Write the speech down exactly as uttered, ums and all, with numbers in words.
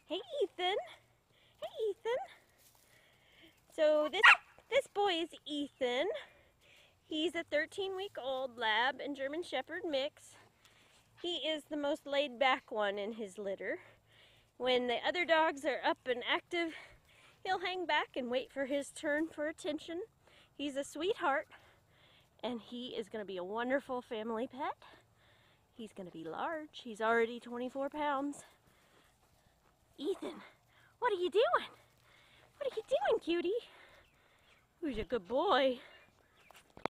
Hey, Ethan. Hey, Ethan. So this this boy is Ethan. He's a thirteen-week-old lab and German Shepherd mix. He is the most laid-back one in his litter. When the other dogs are up and active, he'll hang back and wait for his turn for attention. He's a sweetheart, and he is going to be a wonderful family pet. He's going to be large. He's already twenty-four pounds. Ethan, what are you doing? What are you doing, cutie? Who's a good boy?